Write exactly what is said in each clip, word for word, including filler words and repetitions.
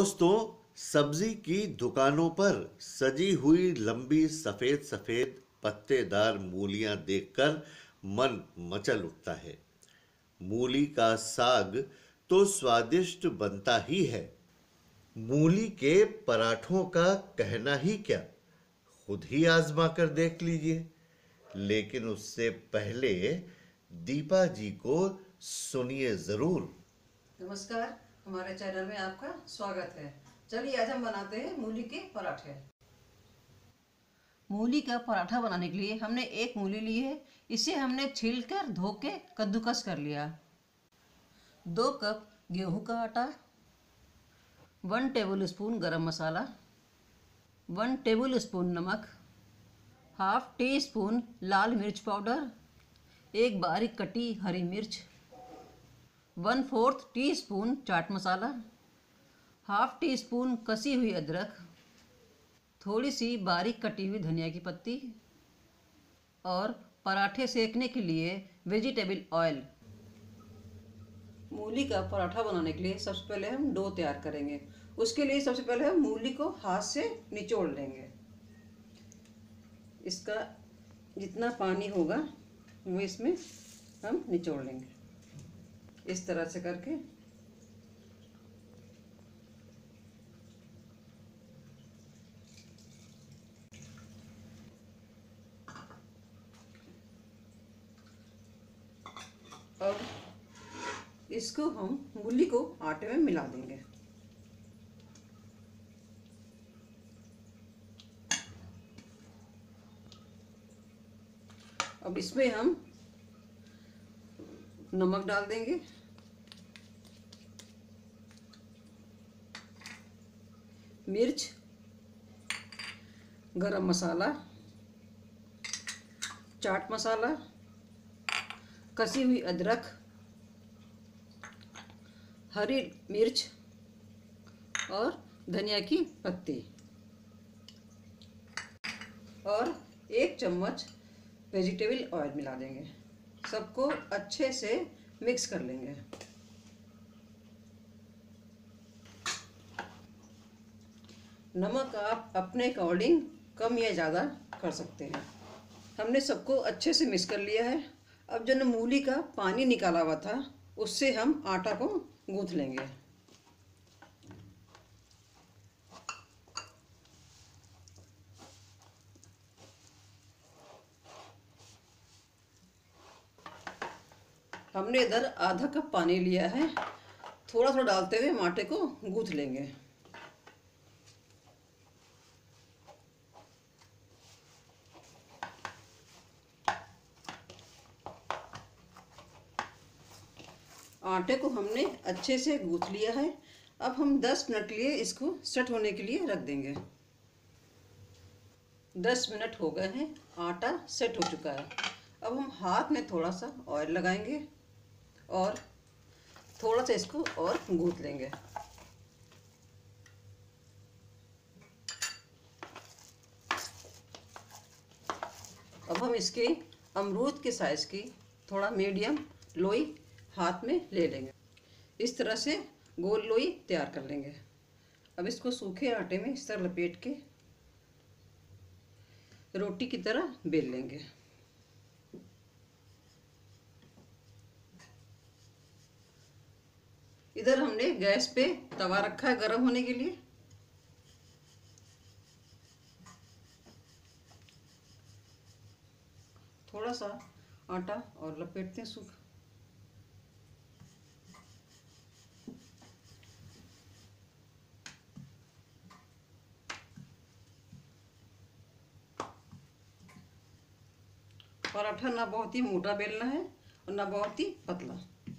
दोस्तों, सब्जी की दुकानों पर सजी हुई लंबी सफेद सफेद पत्तेदार मूलियां देखकर मन मचल उठता है। मूली का साग तो स्वादिष्ट बनता ही है। मूली के पराठों का कहना ही क्या, खुद ही आजमा कर देख लीजिए। लेकिन उससे पहले दीपा जी को सुनिए जरूर। नमस्कार, हमारे चैनल में आपका स्वागत है। चलिए आज हम बनाते हैं मूली के पराठे। मूली का पराठा बनाने के लिए हमने एक मूली ली है। इसे हमने छीलकर धो के कद्दूकस कर लिया। दो कप गेहूं का आटा, वन टेबल स्पून गरम मसाला, वन टेबल स्पून नमक, हाफ टी स्पून लाल मिर्च पाउडर, एक बारीक कटी हरी मिर्च, वन फोर्थ टी स्पून चाट मसाला, हाफ टी स्पून कसी हुई अदरक, थोड़ी सी बारीक कटी हुई धनिया की पत्ती और पराठे सेकने के लिए वेजिटेबल ऑयल। मूली का पराठा बनाने के लिए सबसे पहले हम डो तैयार करेंगे। उसके लिए सबसे पहले हम मूली को हाथ से निचोड़ लेंगे। इसका जितना पानी होगा वो इसमें हम निचोड़ लेंगे, इस तरह से करके। अब इसको हम मूली को आटे में मिला देंगे। अब इसमें हम नमक डाल देंगे, मिर्च, गरम मसाला, चाट मसाला, कसी हुई अदरक, हरी मिर्च और धनिया की पत्ती और एक चम्मच वेजिटेबल ऑयल मिला देंगे। सबको अच्छे से मिक्स कर लेंगे। नमक आप अपने अकॉर्डिंग कम या ज़्यादा कर सकते हैं। हमने सबको अच्छे से मिक्स कर लिया है। अब जो मूली का पानी निकाला हुआ था उससे हम आटा को गूंथ लेंगे। हमने इधर आधा कप पानी लिया है। थोड़ा थोड़ा डालते हुए हम आटे को गूंथ लेंगे। आटे को हमने अच्छे से गूंथ लिया है। अब हम दस मिनट के लिए इसको सेट होने के लिए रख देंगे। दस मिनट हो गए हैं, आटा सेट हो चुका है। अब हम हाथ में थोड़ा सा ऑयल लगाएंगे और थोड़ा सा इसको और गूंथ लेंगे। अब हम इसकी अमरूद के साइज की थोड़ा मीडियम लोई हाथ में ले लेंगे। इस तरह से गोल लोई तैयार कर लेंगे। अब इसको सूखे आटे में इस तरह लपेट के रोटी की तरह बेल लेंगे। इधर हमने गैस पे तवा रखा है गर्म होने के लिए। थोड़ा सा आटा और लपेटते हैं सूखा। पराठा ना बहुत ही मोटा बेलना है और ना बहुत ही पतला।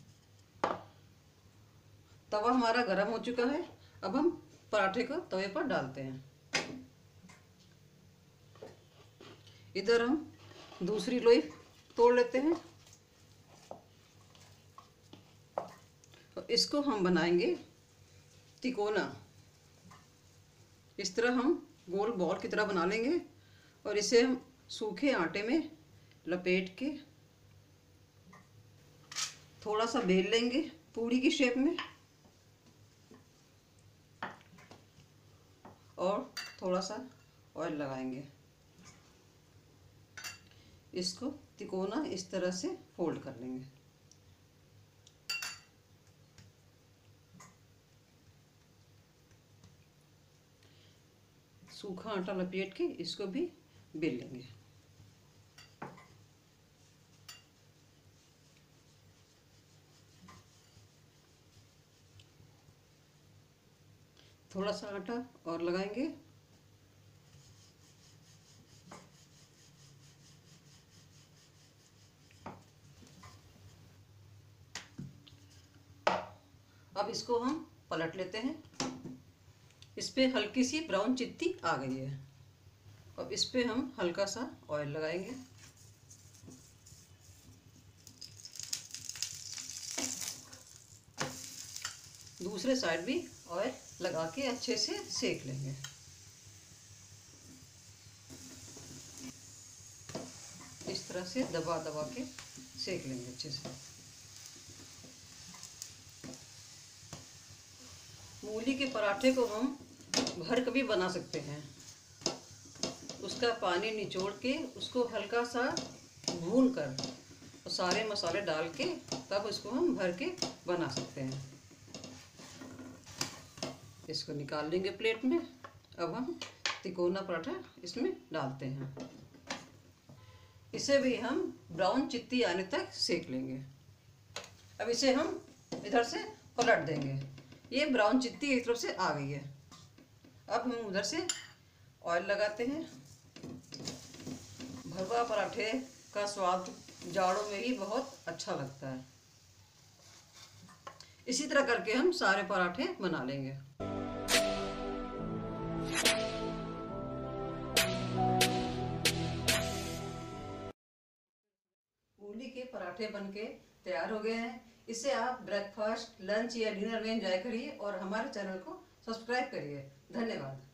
तवा हमारा गर्म हो चुका है। अब हम पराठे को तवे पर डालते हैं। इधर हम दूसरी लोई तोड़ लेते हैं। इसको हम बनाएंगे तिकोना। इस तरह हम गोल बॉल की तरह बना लेंगे और इसे हम सूखे आटे में लपेट के थोड़ा सा बेल लेंगे पूड़ी की शेप में। और थोड़ा सा ऑयल लगाएंगे। इसको तिकोना इस तरह से फोल्ड कर लेंगे। सूखा आटा लपेट के इसको भी बेल लेंगे। थोड़ा सा आटा और लगाएंगे। अब इसको हम पलट लेते हैं। इस पे हल्की सी ब्राउन चित्ती आ गई है। अब इस पे हम हल्का सा ऑयल लगाएंगे। दूसरे साइड भी ऑयल लगा के अच्छे से सेक लेंगे। इस तरह से दबा दबा के सेक लेंगे अच्छे से। मूली के पराठे को हम घर कभी बना सकते हैं। उसका पानी निचोड़ के उसको हल्का सा भून कर और सारे मसाले डाल के तब उसको हम भर के बना सकते हैं। इसको निकाल लेंगे प्लेट में। अब हम तिकोना पराठा इसमें डालते हैं। इसे भी हम ब्राउन चित्ती आने तक सेक लेंगे। अब इसे हम इधर से पलट देंगे। ये ब्राउन चित्ती एक तरफ से आ गई है। अब हम उधर से ऑयल लगाते हैं। भरवा पराठे का स्वाद जाड़ों में ही बहुत अच्छा लगता है। इसी तरह करके हम सारे पराठे बना लेंगे। मूली के पराठे बनके तैयार हो गए हैं। इसे आप ब्रेकफास्ट, लंच या डिनर में एंजॉय करिए और हमारे चैनल को सब्सक्राइब करिए। धन्यवाद।